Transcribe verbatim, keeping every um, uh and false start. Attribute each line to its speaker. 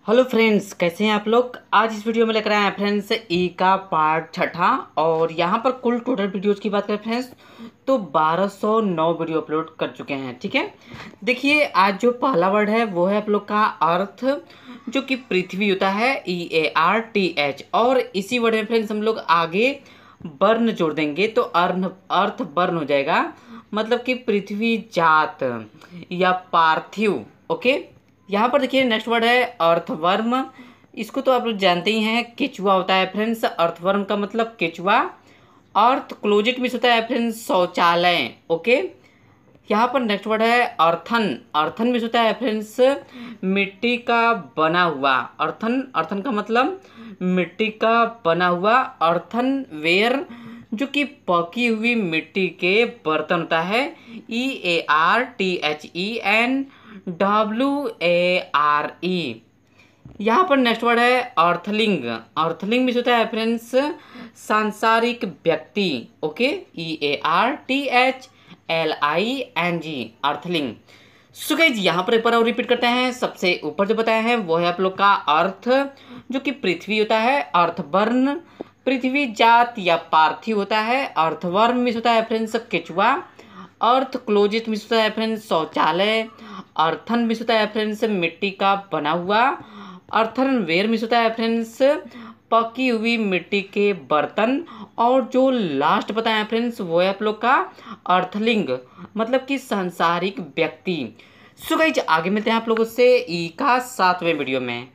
Speaker 1: Hello friends, कैसे हैं आप लोग। आज इस वीडियो में लेकर आए हैं फ्रेंड्स ई का पार्ट छठा। और यहाँ पर कुल टोटल वीडियोज़ की बात करें फ्रेंड्स तो बारह सौ नौ वीडियो अपलोड कर चुके हैं। ठीक है, देखिए आज जो पहला वर्ड है वो है आप लोग का अर्थ, जो कि पृथ्वी होता है E A R T H. और इसी वर्ड में फ्रेंड्स हम लोग आगे वर्ण जोड़ देंगे तो अर्थ अर्थ वर्ण हो जाएगा, मतलब कि पृथ्वी जात या पार्थिव। ओके, यहाँ पर देखिए नेक्स्ट वर्ड है अर्थवर्म। इसको तो आप लोग जानते ही हैं, केचुआ होता है फ्रेंड्स। अर्थवर्म का मतलब केचुआ। अर्थ क्लोजेट मीन्स होता है फ्रेंड्स शौचालय। ओके, यहाँ पर नेक्स्ट वर्ड है अर्थन। अर्थन मीन्स होता है फ्रेंड्स मिट्टी का बना हुआ। अर्थन अर्थन का मतलब मिट्टी का बना हुआ। अर्थन वेयर, जो कि पकी हुई मिट्टी के बर्तन होता है। E A R T H E N W A R E. यहाँ पर नेक्स्ट वर्ड है अर्थलिंग। अर्थलिंग मीन्स होता है फ्रेंड्स सांसारिक व्यक्ति। Okay, E A R T H L I N G, earthling. So guys यहाँ पर एक बार और रिपीट करते हैं। सबसे ऊपर जो बताया है वो है आप लोग का अर्थ, जो कि पृथ्वी होता है। अर्थवर्ण पृथ्वी जात या पार्थिव होता है। अर्थवर्म मीन्स होता है फ्रेंड्स केचुआ। अर्थ क्लोजिट मीन्स होता है फ्रेंड्स शौचालय। अर्थन मीन्स होता है फ्रेंड्स मिट्टी का बना हुआ। अर्थन वेयर मीन्स होता है फ्रेंड्स पकी हुई मिट्टी के बर्तन। और जो लास्ट बताया फ्रेंड्स वो है आप लोग का अर्थलिंग, मतलब कि सांसारिक व्यक्ति। सो गाइस आगे मिलते हैं आप लोगों से ई का सातवें वीडियो में।